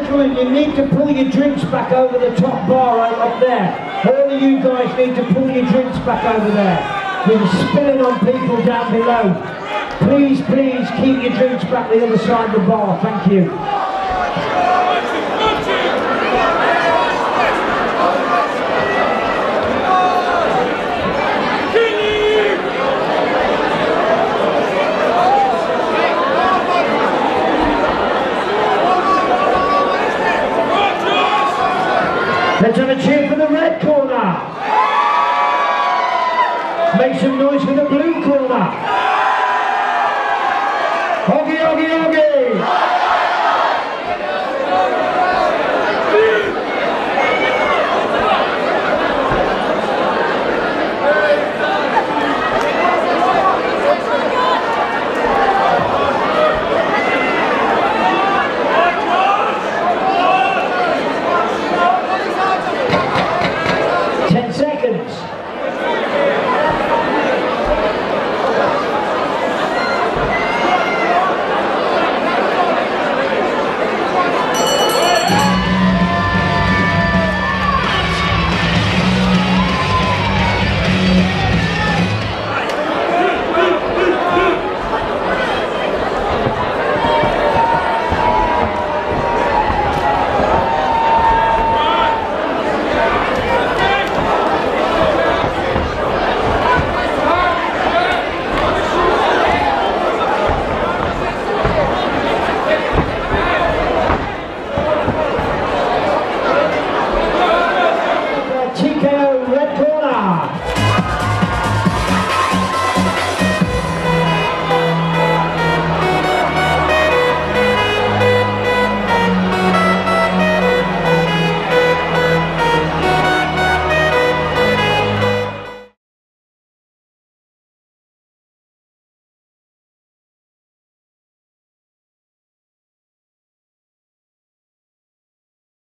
gentlemen, you need to pull your drinks back over the top bar right up there. All of you guys need to pull your drinks back over there. You're spilling on people down below. Please, please keep your drinks back the other side of the bar. Thank you. Let's have a cheer for the red corner. Make some noise for the blue corner. Hoggy, hoggy, hoggy.